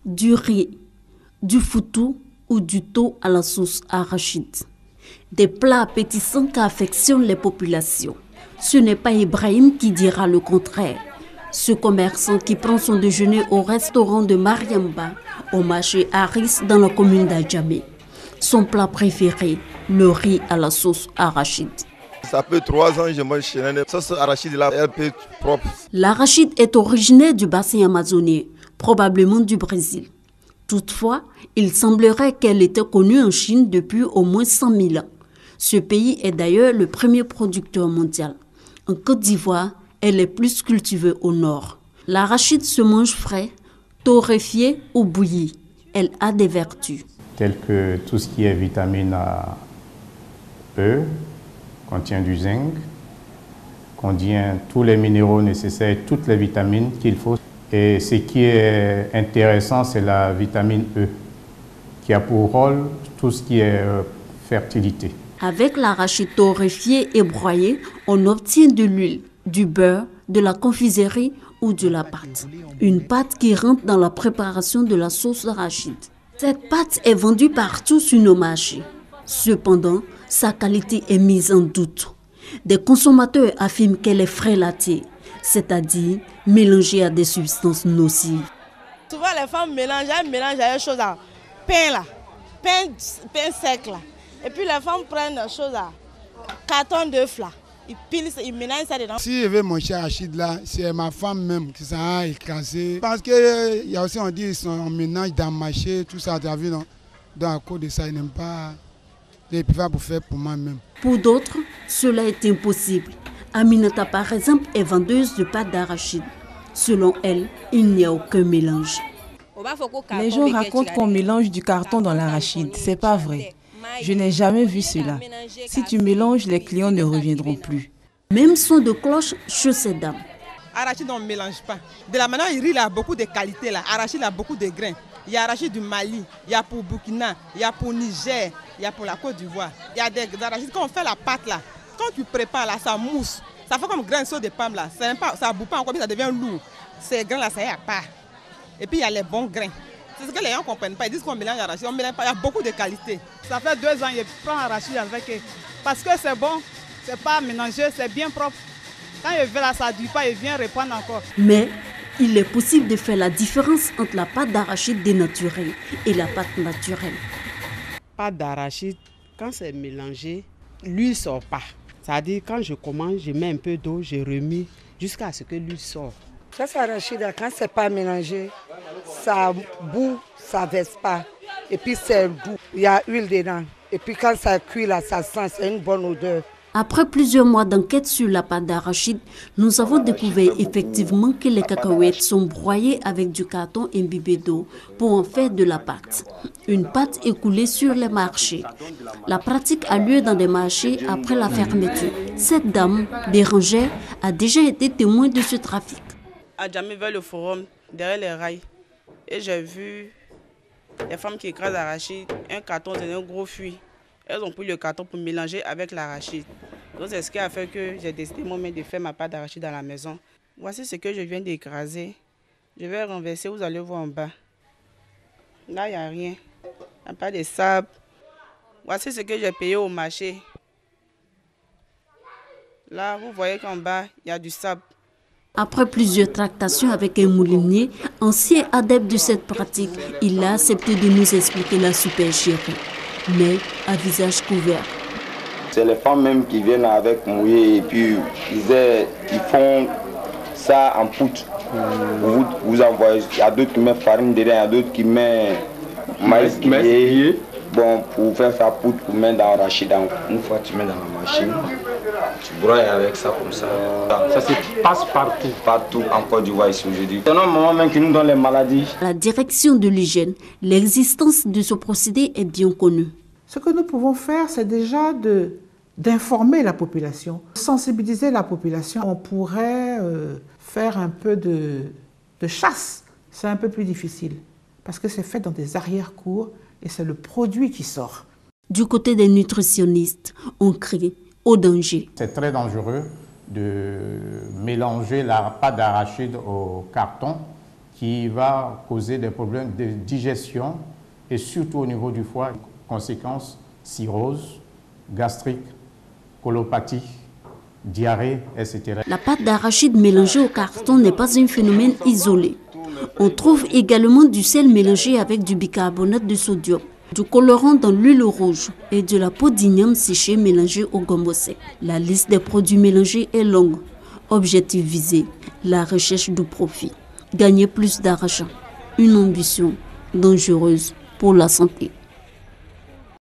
du riz, du foutou ou du thon à la sauce arachide. Des plats appétissants qu'affectionnent les populations. Ce n'est pas Ibrahim qui dira le contraire. Ce commerçant qui prend son déjeuner au restaurant de Mariamba, au marché Aris dans la commune d'Adjamé. Son plat préféré, le riz à la sauce arachide. Ça fait 3 ans que je mange chez la sauce arachide là, un peu propre. L'arachide est originaire du bassin amazonien, probablement du Brésil. Toutefois, il semblerait qu'elle était connue en Chine depuis au moins 100 000 ans. Ce pays est d'ailleurs le premier producteur mondial. En Côte d'Ivoire, elle est plus cultivée au nord. L'arachide se mange frais, torréfié ou bouilli. Elle a des vertus. Telles que tout ce qui est vitamine E, contient du zinc, contient tous les minéraux nécessaires, toutes les vitamines qu'il faut. Et ce qui est intéressant, c'est la vitamine E, qui a pour rôle tout ce qui est fertilité. Avec l'arachide torréfié et broyé, on obtient de l'huile, du beurre, de la confiserie ou de la pâte. Une pâte qui rentre dans la préparation de la sauce arachide. Cette pâte est vendue partout sur nos marchés. Cependant, sa qualité est mise en doute. Des consommateurs affirment qu'elle est frélatée, c'est-à-dire mélangée à des substances nocives. Souvent, les femmes mélangent des choses à pain là, pain sec là. Et puis les femmes prennent des choses à carton d'œufs là. Ils pilent, ils mélangent ça dedans. Si je veux manger arachide là, c'est ma femme même qui s'en a écrasé. Parce qu'il y a aussi, on dit, on mélange dans le marché, tout ça, tu as vu, non? Donc à cause de ça, ils n'aiment pas les pivats pour faire pour moi-même. Pour d'autres, cela est impossible. Aminata, par exemple, est vendeuse de pâte d'arachide. Selon elle, il n'y a aucun mélange. Les gens racontent qu'on mélange du carton dans l'arachide. C'est pas vrai. Je n'ai jamais vu cela. Si tu mélanges, les clients ne reviendront plus. Même son de cloche chez ces dames. Arachide, on ne mélange pas. De la manière, il a beaucoup de qualités là. Arachide a beaucoup de grains. Il y a arachide du Mali, il y a pour Burkina, il y a pour Niger, il y a pour la Côte d'Ivoire. Il y a des arachides, quand on fait la pâte là, quand tu prépares là, ça mousse. Ça fait comme grain de palme là. Ça ne bout pas encore, mais ça devient lourd. Ces grains là, ça y a pas. Et puis il y a les bons grains. C'est ce que les gens ne comprennent pas. Ils disent qu'on mélange arachide. On ne mélange pas. Il y a beaucoup de qualités. Ça fait 2 ans que je prends arachide avec eux. Parce que c'est bon, c'est pas mélangé, c'est bien propre. Quand je vais là, ça ne dure pas, je viens reprendre encore. Mais il est possible de faire la différence entre la pâte d'arachide dénaturée et la pâte naturelle. Pâte d'arachide, quand c'est mélangé, l'huile ne sort pas. C'est-à-dire quand je commence, je mets un peu d'eau, je remue jusqu'à ce que l'huile sorte. Ça, c'est arachide, quand ce n'est pas mélangé, ça boue, ça ne verse pas. Et puis c'est doux, il y a huile dedans. Et puis quand ça cuit, là, ça sent, c'est une bonne odeur. Après plusieurs mois d'enquête sur la pâte d'arachide, nous avons découvert effectivement que les cacahuètes sont broyées avec du carton imbibé d'eau pour en faire de la pâte. Une pâte écoulée sur les marchés. La pratique a lieu dans des marchés après la fermeture. Cette dame, Bérangère, a déjà été témoin de ce trafic. À Djamé, vers le forum, derrière les rails, et j'ai vu les femmes qui écrasent l'arachide, un carton dans un gros fruit. Elles ont pris le carton pour mélanger avec l'arachide. Donc c'est ce qui a fait que j'ai décidé moi-même de faire ma pâte d'arachide dans la maison. Voici ce que je viens d'écraser. Je vais renverser, vous allez voir en bas. Là, il n'y a rien. Il n'y a pas de sable. Voici ce que j'ai payé au marché. Là, vous voyez qu'en bas, il y a du sable. Après plusieurs tractations avec un moulinier, ancien adepte de cette pratique, il a accepté de nous expliquer la supercherie, mais à visage couvert. C'est les femmes même qui viennent avec mouillé et puis ils font ça en poudre. Vous envoyez, il y a d'autres qui mettent farine dedans, il y a d'autres qui mettent maïs grillé. Bon, pour faire sa poudre, pour mettre dans l'arachide. Une fois tu mets dans la machine, tu broies avec ça comme ça. Ça se passe partout. Partout en Côte d'Ivoire ici aujourd'hui. C'est un moment même qui nous donne les maladies. À la direction de l'hygiène, l'existence de ce procédé est bien connue. Ce que nous pouvons faire, c'est déjà d'informer la population, sensibiliser la population. On pourrait faire un peu de chasse. C'est un peu plus difficile parce que c'est fait dans des arrière-cours et c'est le produit qui sort. Du côté des nutritionnistes, on crie au danger. C'est très dangereux de mélanger la pâte d'arachide au carton qui va causer des problèmes de digestion et surtout au niveau du foie, conséquences cirrhose, gastrique, colopathie, diarrhée, etc. La pâte d'arachide mélangée au carton n'est pas un phénomène isolé. On trouve également du sel mélangé avec du bicarbonate de sodium, du colorant dans l'huile rouge et de la peau d'igname séchée mélangée au gombo sec. La liste des produits mélangés est longue. Objectif visé, la recherche de profit. Gagner plus d'argent, une ambition dangereuse pour la santé.